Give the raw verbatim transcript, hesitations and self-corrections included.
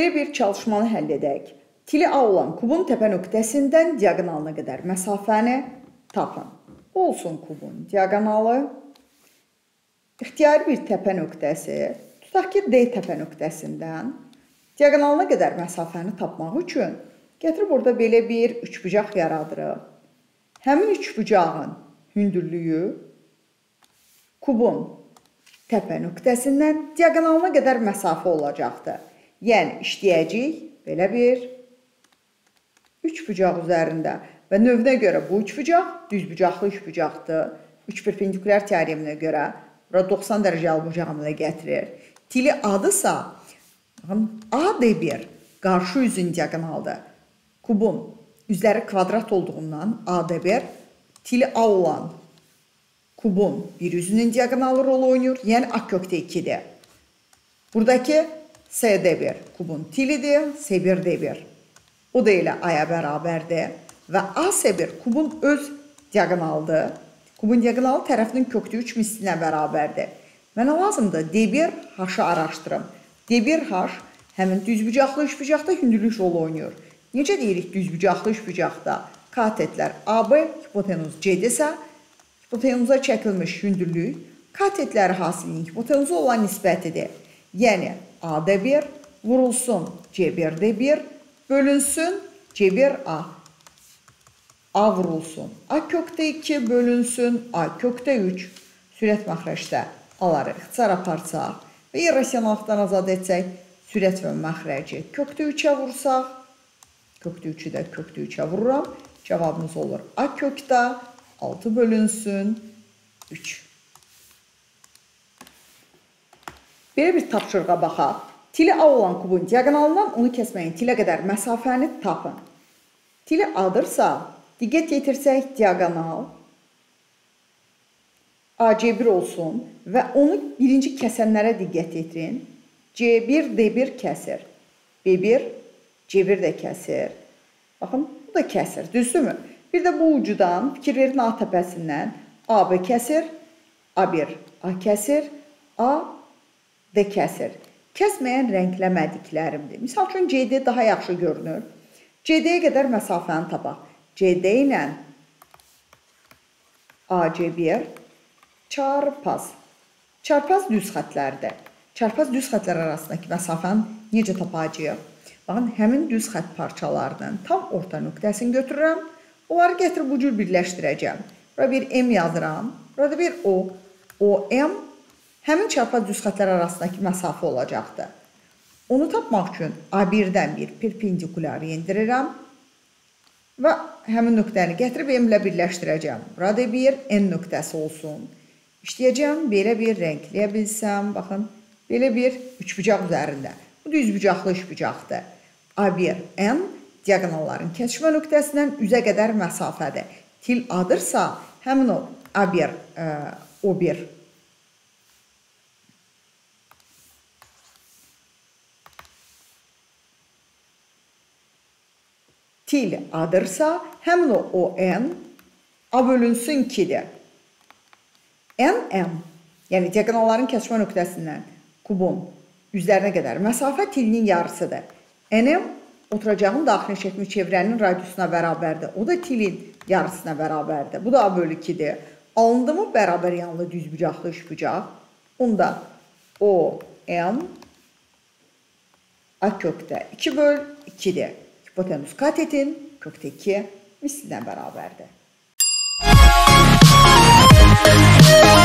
Belə bir çalışmanı həll edək. Tili A olan kubun təpə nöqtəsindən diaqonalına qədər məsafəni tapın. Olsun kubun diaqonalı. İxtiyari bir təpə nöqtəsi, tutaq ki, D təpə nöqtəsindən diaqonalına qədər məsafəni tapmaq üçün gətirib burada belə bir üçbucaq yaradırıq. Həmin üçbucağın hündürlüyü kubun təpə nöqtəsindən diaqonalına qədər məsafə olacaqdır. Yəni, işləyəcəyik belə bir üçbucaq üzərində və növünə görə bu üçbucaq düzbucaqlı üçbucaqdır. Üç perpendikulyar teoreminə görə burada doxsan dərəcəli bucağımıza gətirir. Tili A-dırsa, A D bir qarşı üzün diaqonaldır. Kubun üzləri kvadrat olduğundan A D bir tili A olan kubun bir üzünün diaqonalı rol oynayır, yəni A kökdə ikidir. Buradakı S D bir kubun tilidir, S bir D bir. O da ilə A-ya bərabərdir və A S bir kubun öz diaqonalıdır. Kubun diaqonalı tərəfinin kökdə üç mislinə bərabərdir. Mənə lazımdır D bir H-ı araşdırım. D bir H həmin düzbucaqlı üçbucaqda hündürlük rol oynayır. Necə deyirik düzbucaqlı üçbucaqda? Katetlər A B, hipotenuz C-dirsə, hipotenuza çəkilmiş hündürlük katetləri hasilinin hipotenuza olan nisbətidir. Yəni, A D bir vurulsun C bir D bir bölünsün C bir A. A vurulsun A kökdə iki bölünsün A kökdə üç. Sürət məxrəcdə aları ixtisar aparsaq və irrasionallıqdan azad etsək, sürət və məxrəci kökdə üçə vursaq, kökdə üçü də kökdə üçə vururam. Cavabımız olur A kökdə altı bölünsün üç. Belə bir tapşırığa baxaq. Tili A olan kubun diaqonalından onu kəsməyin tilə qədər məsafəni tapın. Tili A-dırsa, diqqət yetirsək diaqonal A C bir olsun və onu birinci kəsənlərə diqqət yetirin. C bir D bir kəsir. B bir C bir də kəsir. Baxın, bu da kəsir, düzdürmü? Bir də bu ucudan fikir verin A təpəsindən A B kəsir, A bir A kəsir, A D kəsir. Kəsməyən rəngləmədiklərimdir. Misal üçün C D daha yaxşı görünür. C D-yə qədər məsafəni tapaq. C D ilə A C bir çarpaz. Çarpaz düz xətlərdir. Çarpaz düz xətlər arasındakı məsafəni necə tapacağıq? Baxın, həmin düz xət parçalarının tam orta nöqtəsini götürürəm. Onları gətirib bu cür birləşdirəcəm. Burada bir M yazıram. Burada bir O. O, M. Həmin çarpaz düz xətlər arasındakı məsafə olacaqdır. Onu tapmaq üçün A birdən bir perpendikulyar endirirəm və həmin nöqtəni gətirib M ilə birləşdirəcəm. Burada bir N nöqtəsi olsun. İşləyəcəm, belə bir rəngləyə bilsəm, baxın, belə bir üçbucaq üzərində. Bu düzbucaqlı üçbucaqdır. A bir N diaqonalların kəsişmə nöqtəsindən üzə qədər məsafədir. Til A-dırsa, həmin o A bir, O bir til A-dırsa, həmin o O N A bölünsün ikidir. N M, yəni diaqonalların kəsişmə nöqtəsindən kubun üzərinə qədər məsafə tilinin yarısıdır. N M oturacağın daxili çəkimi çevrənin radiusuna bərabərdir. O da tilin yarısına bərabərdir. Bu da A bölü ikidir. Alındı mı bərabər yanlı düzbucaqlı üçbucaq? Onda O N A kökdə iki böl ikidir. Hipotenuz katetin kökdə iki mislinə bərabərdir.